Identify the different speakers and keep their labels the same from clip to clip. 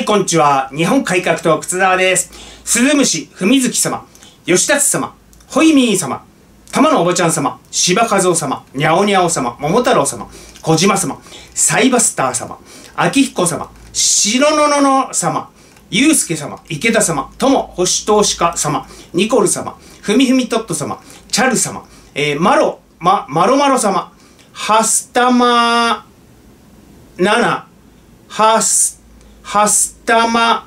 Speaker 1: い、こんにちは。日本改革党、靴沢です。鈴虫、文月様、吉達様、ホイミー様、玉のおばちゃん様、柴和夫様、にゃおにゃお様、桃太郎様、小島様、サイバスター様、秋彦様、白ののの様、ゆうすけ様、池田様、友星投資家様、ニコル様、ふみふみトット様、チャル様、マロ様、ハスタマナナ、ハスタマ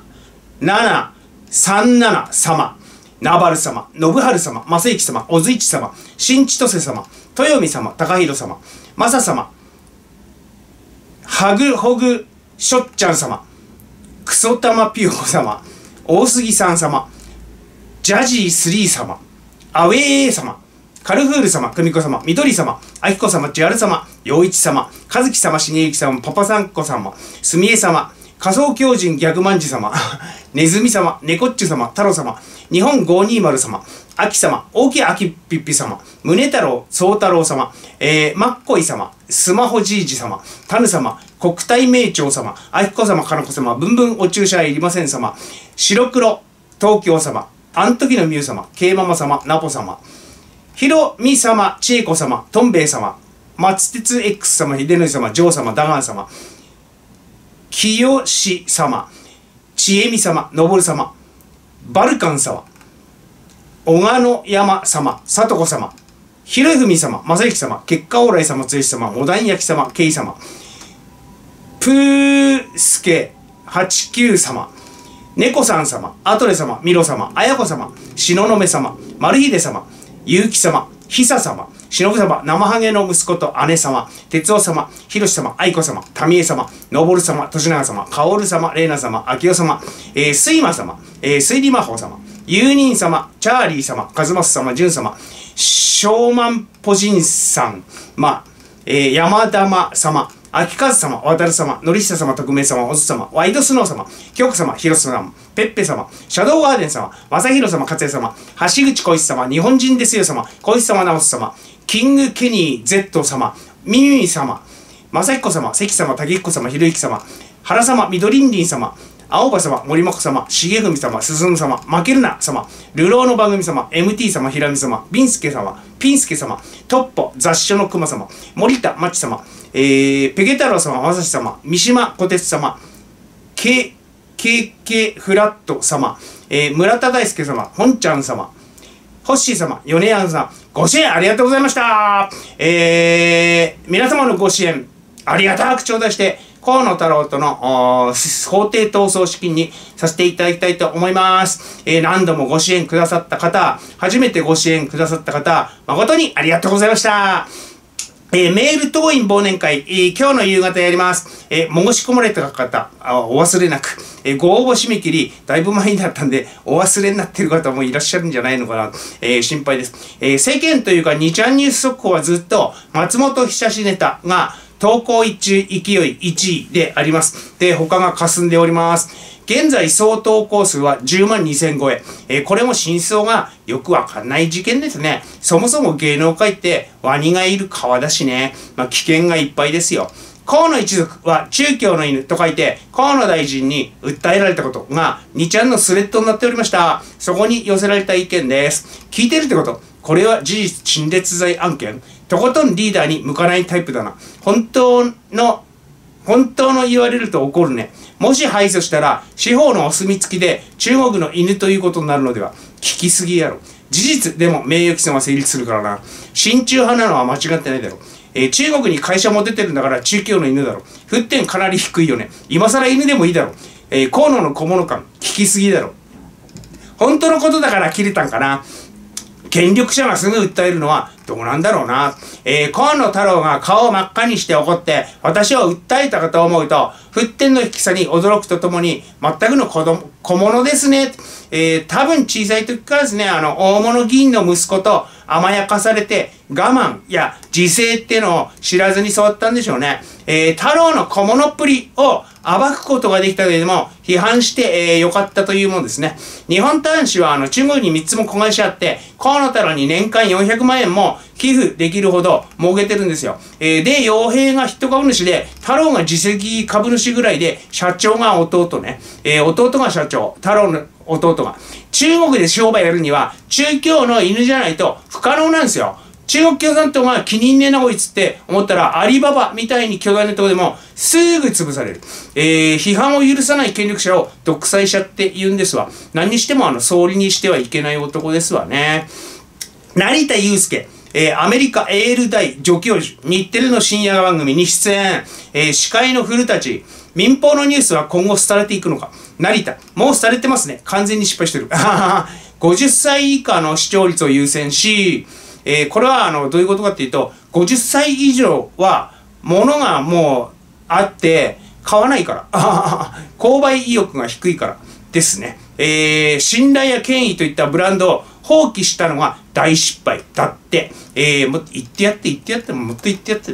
Speaker 1: 737様、ナバル様、信春様、正幸様、小津一様、新千歳様、豊美様、高弘様、正様、ハグホグしょっちゃん様、クソタマピオ様、大杉さん様、ジャジー3様、アウェー様、カルフール様、久美子様、緑様、あきこ様、千春様、陽一様、和樹様、重幸様、パパさんこ様、すみえ様、仮想狂人逆万事様、ネズミ様、猫っちゅ様、太郎様、日本520様、秋様、大きい秋ピッピ様、宗太郎、宗太郎様、マッコイ様、スマホじいじ様、タヌ様、国体名長様、あきこ様、かなこ様、ぶんぶんお注射いりません様、白黒、東京様、あん時のミュウ様、ケイママ様、ナポ様、ひろみ様、ちえこ様、とんべい様、松鉄 X 様、秀則様、ジョー様、ダガン様、きよし様、ちえみ様、のぼる様、バルカン様、小鹿野山様、さとこ様、ひろふみ様、まさゆき様、結果往来様、つよし様、モダン焼き様、けい様、プースケ89様、猫さん様、アトレ様、ミロ様、あやこ様、しののめ様、丸秀様、ゆうき様、ひさ様、しのぶ様、生ハゲの息子と姉様、哲夫様、ひろし様、あいこ様、たみえ様、のぼる様、としなが様、かおる様、れいな様、あきお様、すいま様、すいりまほう様、ゆうにん様、チャーリー様、かずます様、じゅん様、しょうまんぽじんさん、山玉様、秋和様、渡る様、のりしさ様、徳明様、おず様、ワイドスノー様、京子様、広瀬様、ペッペ様、シャドウガーデン様、正宏様、勝也様、橋口小石様、日本人ですよ様、小石様、直す様、キングケニー Z 様、ミミミ様、正彦様、関様、竹彦様、ひろゆき様、原様、みどりんりん様、青葉様、森本様、重文様、進様、負けるな様、流浪の番組様、MT 様、ひらみ様、ビンスケ様、ピンスケ様、トッポ、雑所の熊様、森田真知様、ペケ太郎様、まさし様、三島小鉄様、KK フラット様、村田大輔様、本ちゃん様、ホッシー様、米山さん、ご支援ありがとうございました。皆様のご支援、ありがたく頂戴して、河野太郎との法廷闘争資金にさせていただきたいと思います。何度もご支援くださった方、初めてご支援くださった方、誠にありがとうございました。メール党員忘年会、今日の夕方やります。申し込まれた方、お忘れなく、ご応募締め切り、だいぶ前になったんで、お忘れになっている方もいらっしゃるんじゃないのかな、心配です。世間というか、2ちゃんニュース速報はずっと、松本久志ネタが、投稿勢い1位であります。で、他が霞んでおります。現在総投稿数は10万2000超え。これも真相がよくわかんない事件ですね。そもそも芸能界ってワニがいる川だしね。危険がいっぱいですよ。河野一族は中共の犬と書いて、河野大臣に訴えられたことが2ちゃんのスレッドになっておりました。そこに寄せられた意見です。聞いてるってこと。これは事実陳列罪案件。とことんリーダーに向かないタイプだな。本当の言われると怒るね。もし敗訴したら、司法のお墨付きで中国の犬ということになるのでは。聞きすぎやろ。事実でも名誉毀損は成立するからな。親中派なのは間違ってないだろ。中国に会社も出てるんだから中共の犬だろ。沸点かなり低いよね。今更犬でもいいだろ。河野の小物感、聞きすぎだろ。本当のことだから切れたんかな。権力者がすぐ訴えるのはどうなんだろうな。河野太郎が顔を真っ赤にして怒って、私を訴えたかと思うと、沸点の低さに驚くとともに、全くの小物ですね。多分小さい時からですね、大物議員の息子と甘やかされて、 我慢や自制っていうのを知らずに育ったんでしょうね。太郎の小物っぷりを暴くことができたけれども、批判して、よかったというものですね。日本端子は中国に3つも子会社あって、河野太郎に年間400万円も寄付できるほど儲けてるんですよ。で、傭兵が筆頭株主で、太郎が自責株主ぐらいで、社長が弟ね。弟が社長、太郎の弟が。中国で商売やるには、中共の犬じゃないと不可能なんですよ。中国共産党が気に入んねえなこいつって思ったら、アリババみたいに巨大なとこでもすぐ潰される。批判を許さない権力者を独裁者って言うんですわ。何にしても総理にしてはいけない男ですわね。成田悠介。アメリカエール大助教授、日テレの深夜番組に出演、司会の古舘、民放のニュースは今後廃れていくのか。成田、もう廃れてますね。完全に失敗してる。50歳以下の視聴率を優先し、これはどういうことかっていうと、50歳以上は物がもうあって買わないから。購買意欲が低いからですね。信頼や権威といったブランドを放棄したのが大失敗だって。もっと言ってやって、もっと言ってやって。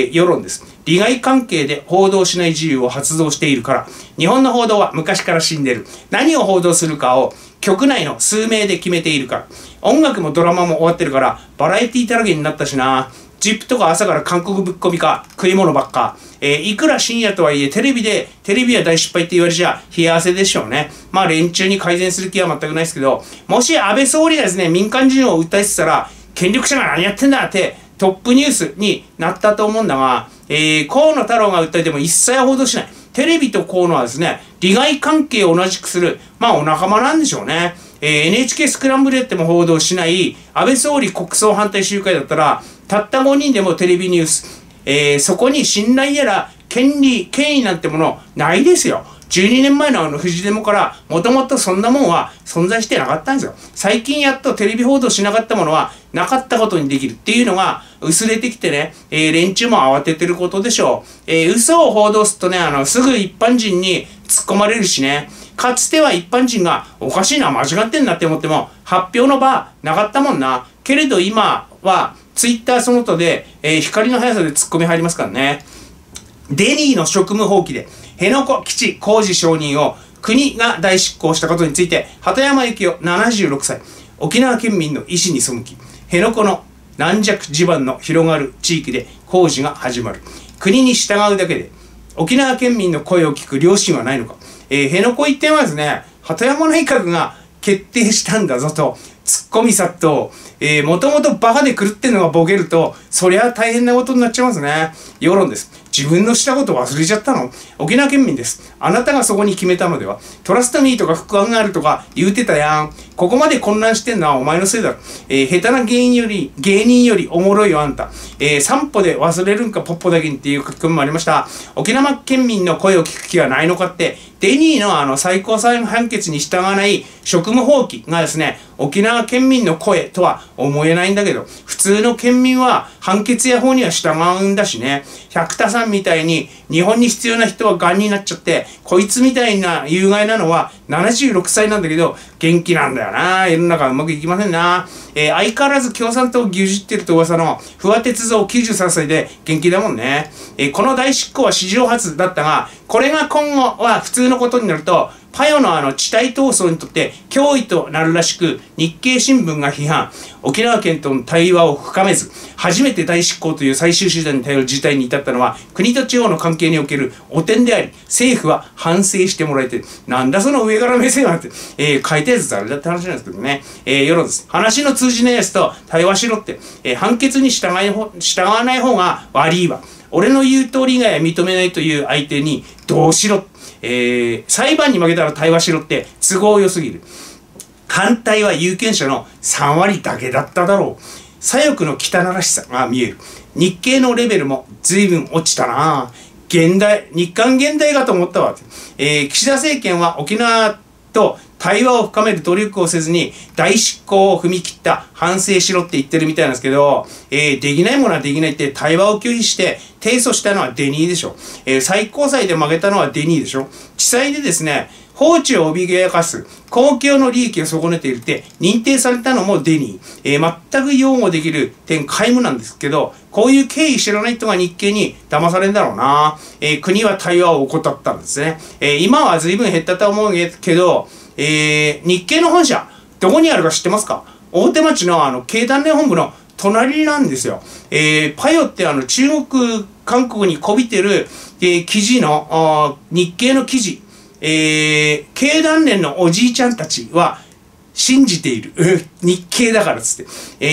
Speaker 1: 世論です。利害関係で報道しない自由を発動しているから、日本の報道は昔から死んでる。何を報道するかを局内の数名で決めているから。音楽もドラマも終わってるから、バラエティだらけになったしな。ジップとか朝から韓国ぶっ込みか、食い物ばっか。いくら深夜とはいえ、テレビは大失敗って言われちゃ、冷や汗でしょうね。まあ連中に改善する気は全くないですけど、もし安倍総理がですね、民間人を訴えてたら、権力者が何やってんだってトップニュースになったと思うんだが、河野太郎が訴えても一切報道しない。テレビと河野はですね、利害関係を同じくする、まあお仲間なんでしょうね。NHK スクランブルやっても報道しない、安倍総理国葬反対集会だったら、たった5人でもテレビニュース、そこに信頼やら権威なんてものないですよ。12年前のフジデモからもともとそんなもんは存在してなかったんですよ。最近やっとテレビ報道しなかったものはなかったことにできるっていうのが薄れてきてね、連中も慌ててることでしょう。嘘を報道するとね、すぐ一般人に突っ込まれるしね。かつては一般人がおかしいな、間違ってんなって思っても発表の場なかったもんな。けれど今はツイッターその他で、光の速さで突っ込み入りますからね。デニーの職務放棄で辺野古基地工事承認を国が代執行したことについて、鳩山幸夫76歳、沖縄県民の意思に背き、辺野古の軟弱地盤の広がる地域で工事が始まる。国に従うだけで沖縄県民の声を聞く良心はないのか。辺野古一点はですね、鳩山内閣が決定したんだぞと、ツッコミ殺到。もともとバカで狂ってんのがボケると、そりゃ大変なことになっちゃいますね。世論です。自分のしたこと忘れちゃったの？沖縄県民です。あなたがそこに決めたのでは？トラストミーとか副案があるとか言うてたやん。ここまで混乱してんのはお前のせいだろ。下手な芸人よりおもろいよあんた。散歩で忘れるんかポッポだけにっていう書き込みもありました。沖縄県民の声を聞く気はないのかって、デニーの最高裁判決に従わない職務放棄がですね、沖縄県民の声とは思えないんだけど、普通の県民は判決や法には従うんだしね。百田さんみたいに日本に必要な人は癌になっちゃって、こいつみたいな有害なのは76歳なんだけど元気なんだよな。世の中うまくいきませんな。相変わらず共産党を牛耳ってると噂の不破鉄三93歳で元気だもんね。この大執行は史上初だったが、これが今後は普通のことになると、パヨの地対闘争にとって脅威となるらしく、日経新聞が批判。沖縄県との対話を深めず、初めて大執行という最終手段に頼る事態に至ったのは、国と地方の関係における汚点であり、政府は反省してもらえて、なんだその上から目線はって、書いたやつ誰だって話なんですけどね。世論です。話の通じないやつと対話しろって、判決に従わない方が悪いわ。俺の言う通り以外は認めないという相手にどうしろ。裁判に負けたら対話しろって都合良すぎる。反対は有権者の3割だけだっただろう。左翼の汚らしさが見える。日経のレベルも随分落ちたな。日韓現代かと思ったわ。岸田政権は沖縄と対話を深める努力をせずに大執行を踏み切った反省しろって言ってるみたいなんですけど、できないものはできないって対話を拒否して提訴したのはデニーでしょ。最高裁で負けたのはデニーでしょ。地裁でですね、法治を脅かす公共の利益を損ねているって認定されたのもデニー。全く擁護できる点皆無なんですけど、こういう経緯知らない人が日経に騙されるんだろうな。国は対話を怠ったんですね。今は随分減ったと思うけど、日経の本社、どこにあるか知ってますか？大手町の経団連本部の隣なんですよ。パヨって中国、韓国にこびてる、記事の、日経の記事、経団連のおじいちゃんたちは信じている。日経だからっつって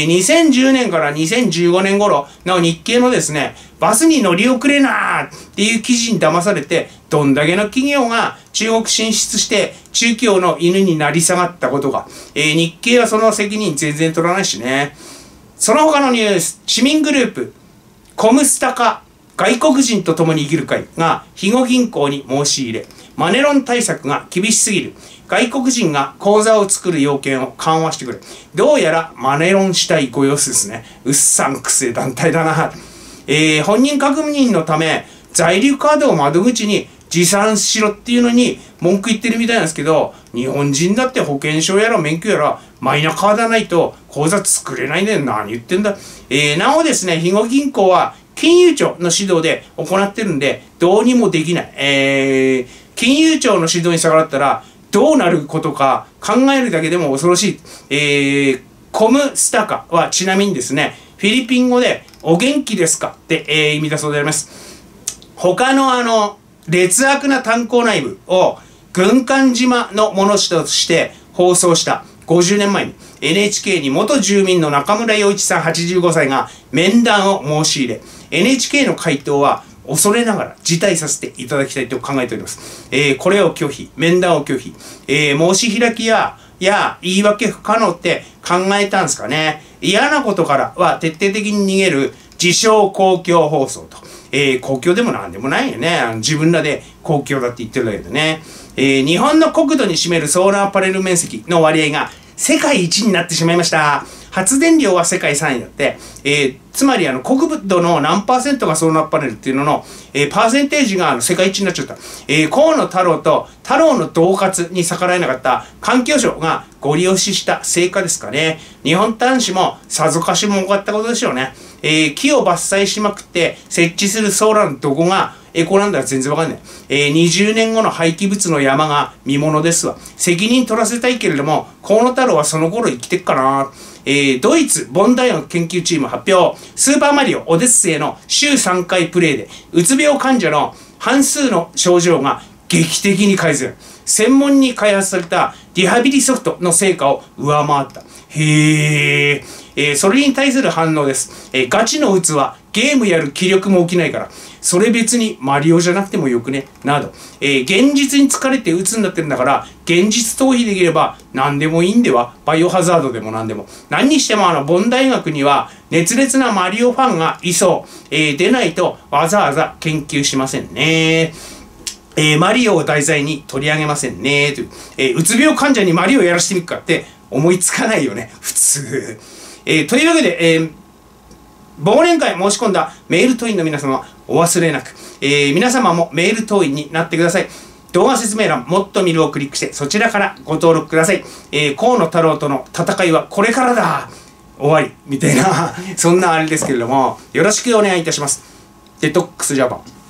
Speaker 1: 。2010年から2015年頃の日経のですね、バスに乗り遅れなーっていう記事に騙されて、どんだけの企業が中国進出して中企業の犬になり下がったことが、日経はその責任全然取らないしね。その他のニュース、市民グループ、コムスタカ、外国人と共に生きる会が肥後銀行に申し入れ、マネロン対策が厳しすぎる。外国人が口座を作る要件を緩和してくれ。どうやらマネロンしたいご様子ですね。うっさんくせえ団体だな。本人確認のため、在留カードを窓口に持参しろっていうのに文句言ってるみたいなんですけど、日本人だって保険証やら免許やらマイナカードないと口座作れないんだよ。何言ってんだ。なおですね、肥後銀行は金融庁の指導で行ってるんで、どうにもできない。金融庁の指導に逆らったら、どうなることか考えるだけでも恐ろしい。コムスタカはちなみにですね、フィリピン語でお元気ですかって、意味だそうであります。他の劣悪な炭鉱内部を軍艦島のものとして放送した50年前に NHK に元住民の中村洋一さん85歳が面談を申し入れ、NHK の回答は恐れながら辞退させていただきたいと考えております。これを拒否、面談を拒否、申し開きや言い訳不可能って考えたんですかね。嫌なことからは徹底的に逃げる自称公共放送と。公共でもなんでもないよね。自分らで公共だって言ってるだけでね。日本の国土に占めるソーラーパネル面積の割合が世界一になってしまいました。発電量は世界3位だって、つまり国土の何%がソーラーパネルっていうのの、パーセンテージが世界一になっちゃった。河野太郎と太郎の恫喝に逆らえなかった環境省がご利用しした成果ですかね。日本端子もさぞかしも多かったことでしょうね。木を伐採しまくって設置するソーラーのどこがエコなんだら全然わかんない。20年後の廃棄物の山が見ものですわ。責任取らせたいけれども、河野太郎はその頃生きてっかな。ドイツボンダイオン研究チーム発表。スーパーマリオオデッセイの週3回プレイで、うつ病患者の半数の症状が劇的に改善。専門に開発されたリハビリソフトの成果を上回った。へー。それに対する反応です。ガチのうつはゲームやる気力も起きないから、それ別にマリオじゃなくてもよくね、など。現実に疲れてうつになってるんだから、現実逃避できれば何でもいいんでは？バイオハザードでも何でも。何にしてもボン大学には熱烈なマリオファンがいそう。でないとわざわざ研究しませんね。マリオを題材に取り上げませんね。という。うつ病患者にマリオやらしてみっかって思いつかないよね、普通。というわけで、忘年会申し込んだメール党員の皆様お忘れなく、皆様もメール党員になってください。動画説明欄もっと見るをクリックしてそちらからご登録ください。河野太郎との戦いはこれからだ終わりみたいなそんなあれですけれども、よろしくお願いいたします。デトックスジャパン。